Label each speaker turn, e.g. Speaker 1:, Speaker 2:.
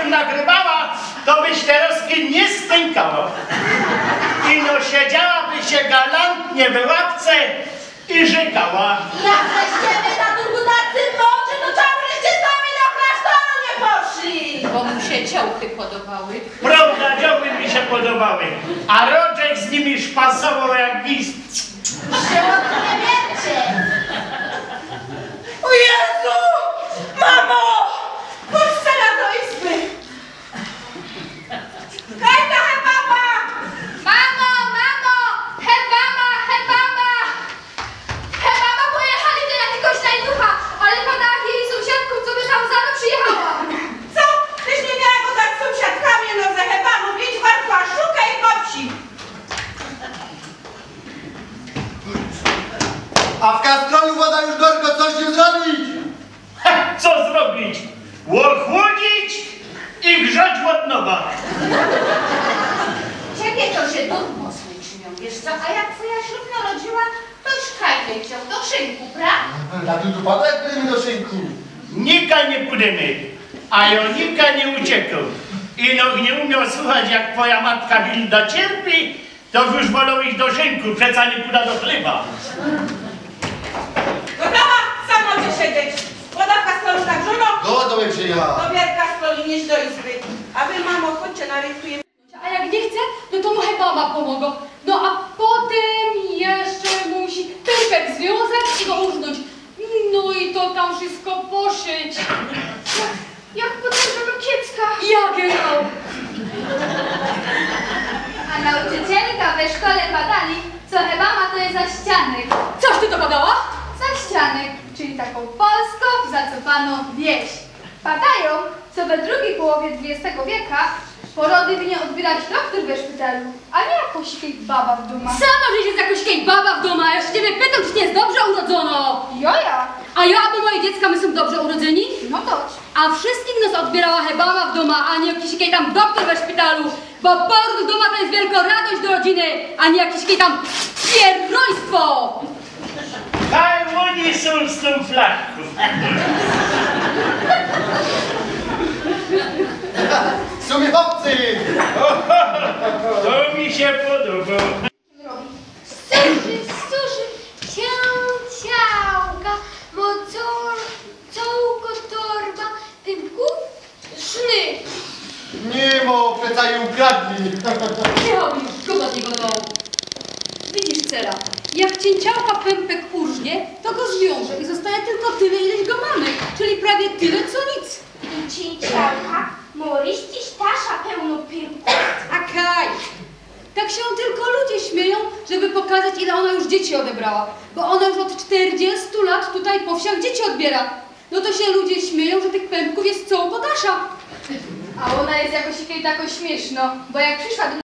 Speaker 1: bym nagrywała, to byś teraz nie stękała. I no siedziałaby się galantnie w ławce i żykała.
Speaker 2: Jak żeście na turbutacy moczy, to czemu żeście sami do klasztoru nie poszli?
Speaker 3: Bo mu się ciołchy podobały.
Speaker 1: Prawda, dzioły mi się podobały, a Rodzek z nimi szpasował jak gist.
Speaker 2: Się o tym nie wiecie.
Speaker 3: O Jezu! Mamo!
Speaker 2: Puszczela do izby. Hejka, hebaba!
Speaker 4: Mamo, mamo! Hebama, hebama! Hebama pojechali do jakiegoś najducha, ale pana jej sąsiadką, co by tam za mną przyjechała.
Speaker 2: Co? Tyś nie miała go tak z sąsiadkami, no ze hebamu, idź wartła, szukaj kopci.
Speaker 5: A w kastrolu woda już gorko, coś nie zrobić?
Speaker 1: Ha, co zrobić? Ochłodzić i grzać od nowa.
Speaker 3: Ciebie to się dumno słyczynią, wiesz co? A jak twoja ślubna rodziła, to już kajdę chciał do szynku, prawda?
Speaker 5: Na tu pada jak byliśmy do szynku.
Speaker 1: Nika nie pójdziemy, a Jonika nie uciekł. I no nie umiał słuchać, jak twoja matka Wilda cierpi, to już wolał iść do szynku, przeca nie pójdę do chleba.
Speaker 2: Gotowa? Sam może siedzieć. Woda w kastrolu tak żono.
Speaker 5: Gotowy przyjechał.
Speaker 2: Dobier kastroli, nieś do izby. A wy, mamo, chodźcie, narysuję.
Speaker 4: A jak nie chce, no to mu hebama pomogą. No a potem jeszcze musi pępek związać i go urznąć. No i to tam wszystko poszyć. Jak potem do kiecka. Ja genau. A nauczycielka we szkole badali, co hebama to jest zaścianek. Coś ty to badała? Zaścianek, czyli taką polską, zacofaną wieś. Badają, co we drugiej połowie XX wieku porody winien odbierać doktor we szpitalu, a nie jakoś baba w domu.
Speaker 6: Sama, że jest jakoś baba w domu, a ja się ciebie pytam, czy nie jest dobrze urodzono.
Speaker 4: Joja,
Speaker 6: A ja, bo moje dziecka, my są dobrze urodzeni?
Speaker 4: no toć.
Speaker 6: A wszystkich nas odbierała hebama w domu, a nie jakiś tam doktor we szpitalu, bo poród w domu to jest wielka radość do rodziny, a nie jakieś tam pierdolstwo.
Speaker 1: Kaj oni są z tą flachką.
Speaker 5: W sumie chłopcy!
Speaker 1: To mi się podoba.
Speaker 4: Suszy, ciałka, cołko, torba, tymku, szny.
Speaker 5: Nie mo, przeca i ukradli.
Speaker 6: Nie robisz, kogo z niego dołu. Widzisz, Cera, jak cięciałka pępek urżnie, to go zwiąże i zostaje tylko tyle, ileś go mamy, czyli prawie tyle, co nic.
Speaker 4: Cięciałka, moryści stasza pełno pyrku.
Speaker 6: A kaj! Tak się tylko ludzie śmieją, żeby pokazać, ile ona już dzieci odebrała. Bo ona już od 40 lat tutaj po wsiach dzieci odbiera. No to się ludzie śmieją, że tych pępków jest całą podasza.
Speaker 4: A ona jest jakoś taka śmieszno, bo jak przyszła do